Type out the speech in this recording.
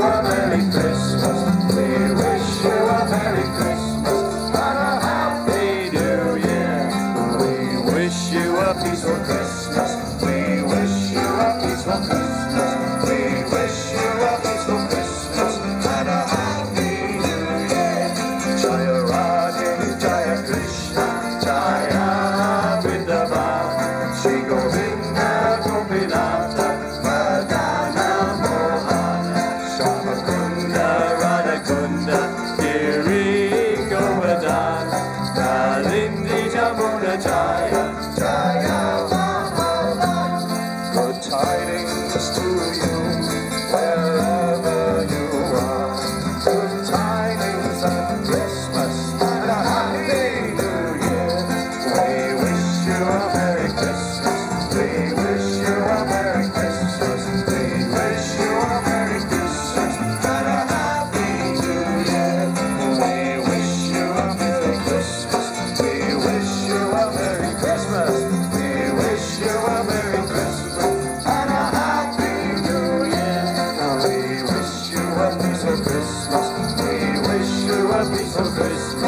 a Merry Christmas. We wish you a Merry Christmas and a Happy New Year. We wish you a peaceful Christmas. We wish you a peaceful Christmas. We wish you a peaceful Christmas and a Happy New Year. Jaya Radhe, Jaya Krishna, Jaya Vrindavan, Shri Govinda Gopinatha, Madana Mohana, Shamakunda Radhakunda, Giri Govardhan, Kalindi Jamuna Jaya, Jaya Mahavan. Good tidings to you, wherever you are. Good tidings of Christmas and a Happy New Year. We wish you a Merry Christmas. We wish you a Merry Christmas. We wish you a Merry Christmas and a Happy New Year. We wish you a Merry Christmas. We wish you a Merry Christmas. We wish you a Merry Christmas and a Happy New Year. We wish you a peaceful Christmas. We wish you a peaceful Christmas.